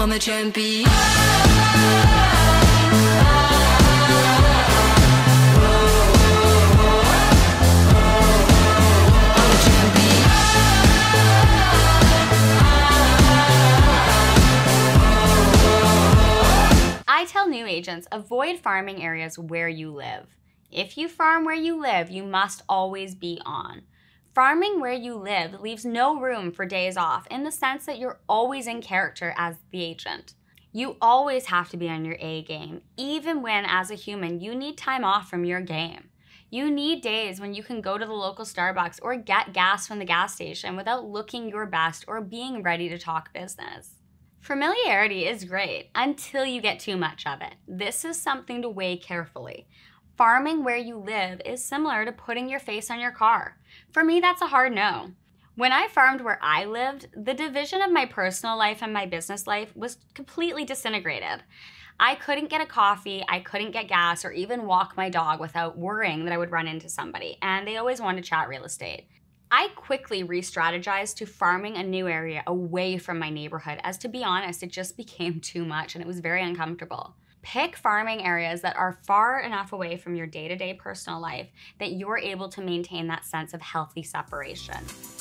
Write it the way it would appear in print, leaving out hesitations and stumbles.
I'm a champion. I tell new agents, avoid farming areas where you live. If you farm where you live, you must always be on. Farming where you live leaves no room for days off in the sense that you're always in character as the agent. You always have to be on your A game, even when, as a human, you need time off from your game. You need days when you can go to the local Starbucks or get gas from the gas station without looking your best or being ready to talk business. Familiarity is great until you get too much of it. This is something to weigh carefully. Farming where you live is similar to putting your face on your car. For me, that's a hard no. When I farmed where I lived, the division of my personal life and my business life was completely disintegrated. I couldn't get a coffee, I couldn't get gas, or even walk my dog without worrying that I would run into somebody, and they always wanted to chat real estate. I quickly re-strategized to farming a new area away from my neighborhood, as to be honest, it just became too much and it was very uncomfortable. Pick farming areas that are far enough away from your day-to-day personal life that you're able to maintain that sense of healthy separation.